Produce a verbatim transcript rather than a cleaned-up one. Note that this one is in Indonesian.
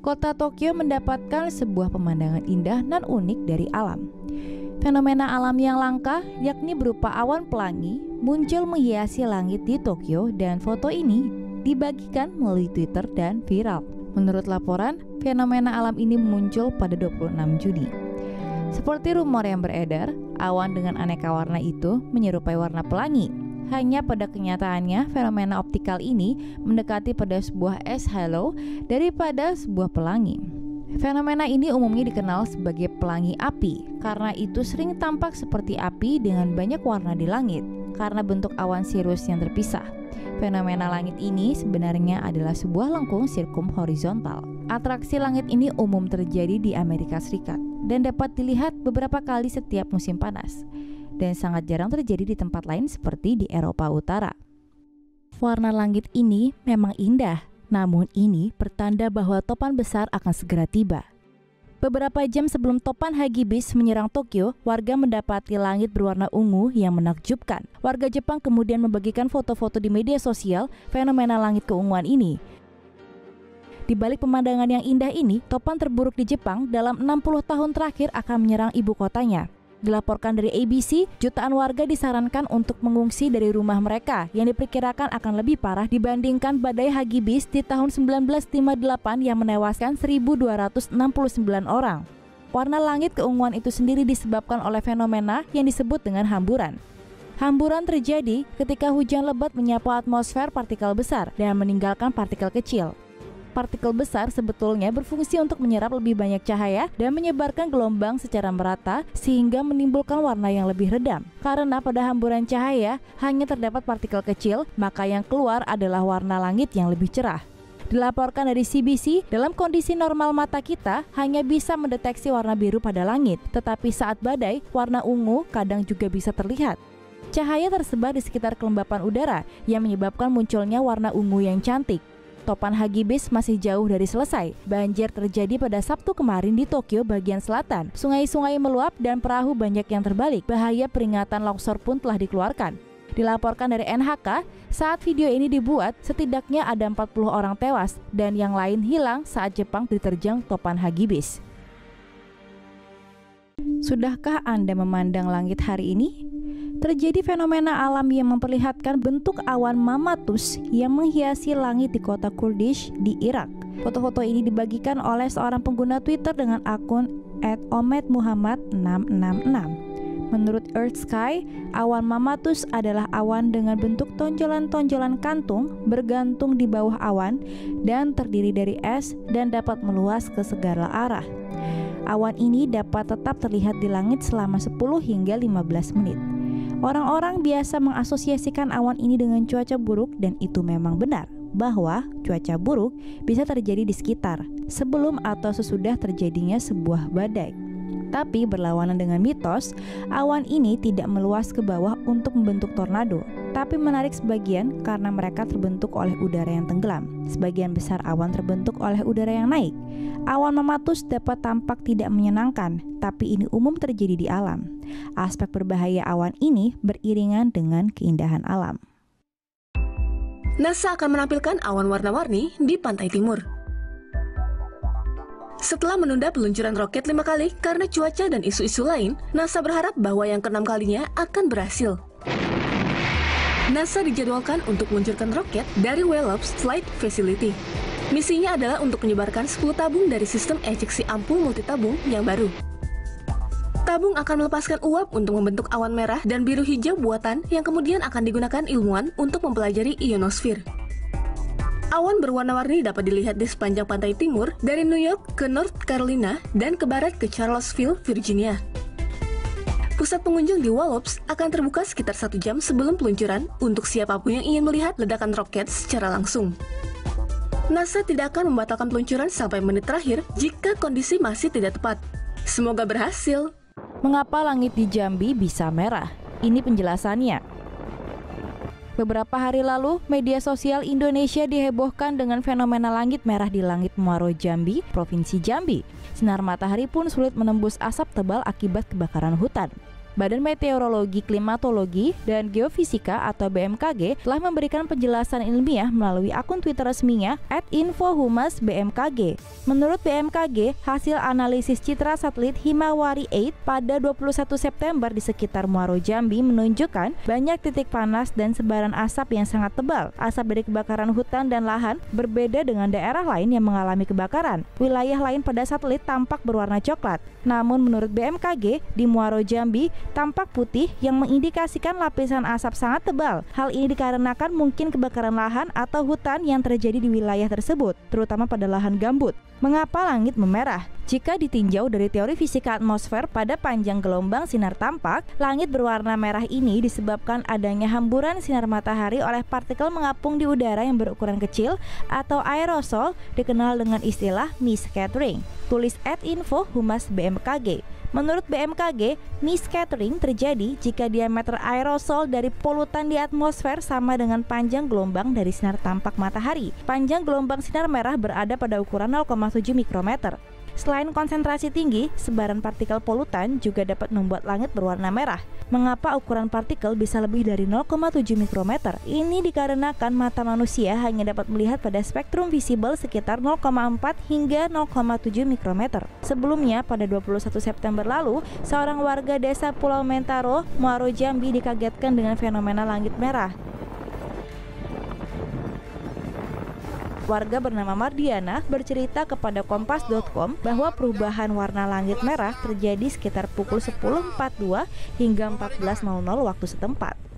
kota Tokyo mendapatkan sebuah pemandangan indah dan unik dari alam. Fenomena alam yang langka, yakni berupa awan pelangi, muncul menghiasi langit di Tokyo dan foto ini dibagikan melalui Twitter dan viral. Menurut laporan, fenomena alam ini muncul pada dua puluh enam Juni. Seperti rumor yang beredar, awan dengan aneka warna itu menyerupai warna pelangi. Hanya pada kenyataannya, fenomena optikal ini mendekati pada sebuah es halo daripada sebuah pelangi. Fenomena ini umumnya dikenal sebagai pelangi api, karena itu sering tampak seperti api dengan banyak warna di langit, karena bentuk awan sirus yang terpisah. Fenomena langit ini sebenarnya adalah sebuah lengkung sirkum horizontal. Atraksi langit ini umum terjadi di Amerika Serikat dan dapat dilihat beberapa kali setiap musim panas, dan sangat jarang terjadi di tempat lain seperti di Eropa Utara. Warna langit ini memang indah, namun ini pertanda bahwa topan besar akan segera tiba. Beberapa jam sebelum topan Hagibis menyerang Tokyo, warga mendapati langit berwarna ungu yang menakjubkan. Warga Jepang kemudian membagikan foto-foto di media sosial fenomena langit keunguan ini. Di balik pemandangan yang indah ini, topan terburuk di Jepang dalam enam puluh tahun terakhir akan menyerang ibu kotanya. Dilaporkan dari A B C, jutaan warga disarankan untuk mengungsi dari rumah mereka yang diperkirakan akan lebih parah dibandingkan badai Hagibis di tahun seribu sembilan ratus lima puluh delapan yang menewaskan seribu dua ratus enam puluh sembilan orang. Warna langit keunguan itu sendiri disebabkan oleh fenomena yang disebut dengan hamburan. Hamburan terjadi ketika hujan lebat menyapu atmosfer partikel besar dan meninggalkan partikel kecil. Partikel besar sebetulnya berfungsi untuk menyerap lebih banyak cahaya dan menyebarkan gelombang secara merata sehingga menimbulkan warna yang lebih redam. Karena pada hamburan cahaya hanya terdapat partikel kecil, maka yang keluar adalah warna langit yang lebih cerah. Dilaporkan dari C B C, dalam kondisi normal mata kita hanya bisa mendeteksi warna biru pada langit, tetapi saat badai, warna ungu kadang juga bisa terlihat. Cahaya tersebar di sekitar kelembapan udara yang menyebabkan munculnya warna ungu yang cantik. Topan Hagibis masih jauh dari selesai. Banjir terjadi pada Sabtu kemarin di Tokyo bagian selatan. Sungai-sungai meluap dan perahu banyak yang terbalik. Bahaya peringatan longsor pun telah dikeluarkan. Dilaporkan dari N H K, saat video ini dibuat, setidaknya ada empat puluh orang tewas dan yang lain hilang saat Jepang diterjang topan Hagibis. Sudahkah Anda memandang langit hari ini? Terjadi fenomena alam yang memperlihatkan bentuk awan mamatus yang menghiasi langit di kota Kurdish di Irak. Foto-foto ini dibagikan oleh seorang pengguna Twitter dengan akun et omed muhammad enam enam enam. Menurut Earth Sky, awan mamatus adalah awan dengan bentuk tonjolan-tonjolan kantung bergantung di bawah awan dan terdiri dari es dan dapat meluas ke segala arah. Awan ini dapat tetap terlihat di langit selama sepuluh hingga lima belas menit. Orang-orang biasa mengasosiasikan awan ini dengan cuaca buruk dan itu memang benar bahwa cuaca buruk bisa terjadi di sekitar, sebelum atau sesudah terjadinya sebuah badai. Tapi berlawanan dengan mitos, awan ini tidak meluas ke bawah untuk membentuk tornado, tapi menarik sebagian karena mereka terbentuk oleh udara yang tenggelam. Sebagian besar awan terbentuk oleh udara yang naik. Awan mamatus dapat tampak tidak menyenangkan, tapi ini umum terjadi di alam. Aspek berbahaya awan ini beriringan dengan keindahan alam. NASA akan menampilkan awan warna-warni di pantai timur. Setelah menunda peluncuran roket lima kali karena cuaca dan isu-isu lain, NASA berharap bahwa yang keenam kalinya akan berhasil. NASA dijadwalkan untuk meluncurkan roket dari Wallops Flight Facility. Misinya adalah untuk menyebarkan sepuluh tabung dari sistem ejeksi ampul multitabung yang baru. Tabung akan melepaskan uap untuk membentuk awan merah dan biru hijau buatan yang kemudian akan digunakan ilmuwan untuk mempelajari ionosfer. Awan berwarna-warni dapat dilihat di sepanjang pantai timur dari New York ke North Carolina dan ke barat ke Charlottesville, Virginia. Pusat pengunjung di Wallops akan terbuka sekitar satu jam sebelum peluncuran untuk siapapun yang ingin melihat ledakan roket secara langsung. NASA tidak akan membatalkan peluncuran sampai menit terakhir jika kondisi masih tidak tepat. Semoga berhasil. Mengapa langit di Jambi bisa merah? Ini penjelasannya. Beberapa hari lalu, media sosial Indonesia dihebohkan dengan fenomena langit merah di Langit Muaro Jambi, Provinsi Jambi. Sinar matahari pun sulit menembus asap tebal akibat kebakaran hutan. Badan Meteorologi, Klimatologi, dan Geofisika atau B M K G telah memberikan penjelasan ilmiah melalui akun Twitter resminya at info humas B M K G. Menurut B M K G, hasil analisis citra satelit Himawari delapan pada dua puluh satu September di sekitar Muaro Jambi menunjukkan banyak titik panas dan sebaran asap yang sangat tebal. Asap dari kebakaran hutan dan lahan berbeda dengan daerah lain yang mengalami kebakaran. Wilayah lain pada satelit tampak berwarna coklat. Namun menurut B M K G, di Muaro Jambi tampak putih yang mengindikasikan lapisan asap sangat tebal. Hal ini dikarenakan mungkin kebakaran lahan atau hutan yang terjadi di wilayah tersebut, terutama pada lahan gambut. Mengapa langit memerah? Jika ditinjau dari teori fisika atmosfer, pada panjang gelombang sinar tampak, langit berwarna merah ini disebabkan adanya hamburan sinar matahari oleh partikel mengapung di udara yang berukuran kecil atau aerosol, dikenal dengan istilah mist scattering. Tulis at info humas B M K G. Menurut B M K G, mist scattering terjadi jika diameter aerosol dari polutan di atmosfer sama dengan panjang gelombang dari sinar tampak matahari. Panjang gelombang sinar merah berada pada ukuran nol koma tujuh mikrometer. Selain konsentrasi tinggi, sebaran partikel polutan juga dapat membuat langit berwarna merah. Mengapa ukuran partikel bisa lebih dari nol koma tujuh mikrometer? Ini dikarenakan mata manusia hanya dapat melihat pada spektrum visible sekitar nol koma empat hingga nol koma tujuh mikrometer. Sebelumnya, pada dua puluh satu September lalu, seorang warga desa Pulau Mentaro, Muaro Jambi dikagetkan dengan fenomena langit merah. Warga bernama Mardiana bercerita kepada kompas dot com bahwa perubahan warna langit merah terjadi sekitar pukul sepuluh empat puluh dua hingga empat belas nol nol waktu setempat.